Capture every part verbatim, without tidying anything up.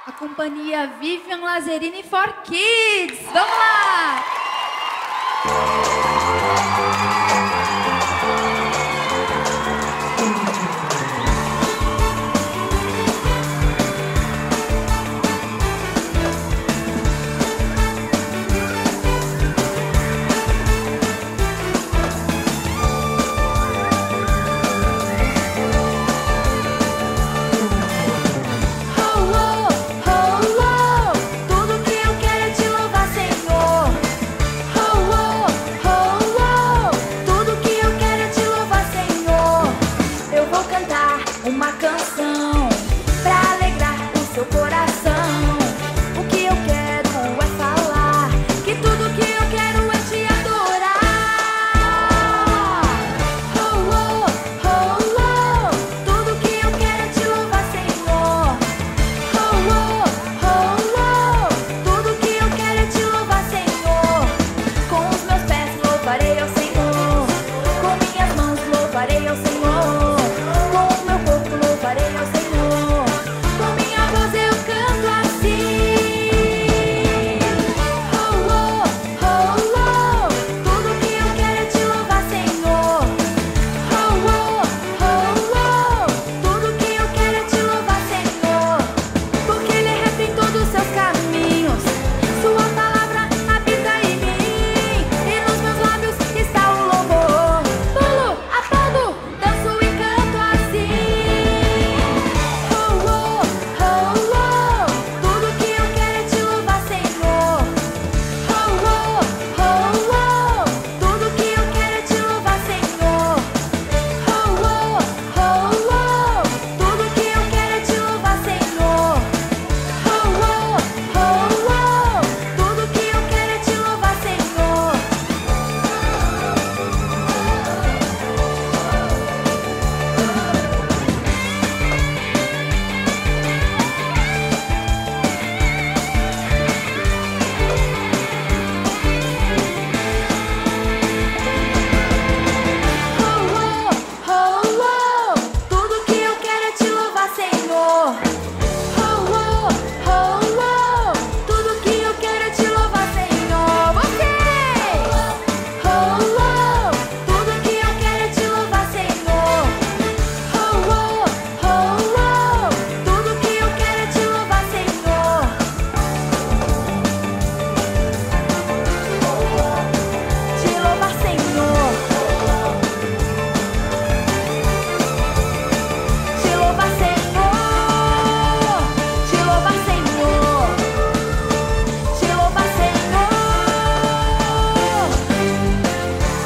A companhia Vivian Lazzarini for Kids. Vamos lá! Uma canção pra alegrar o seu coração. O que eu quero é falar que tudo que eu quero é te adorar. Oh, oh, oh, oh. Tudo que eu quero é te louvar, Senhor. Oh, oh, oh, oh. Tudo que eu quero é te louvar, Senhor. Com os meus pés louvarei ao Senhor, com minhas mãos louvarei ao Senhor.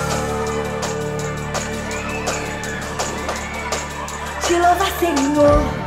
Te louvar, Senhor.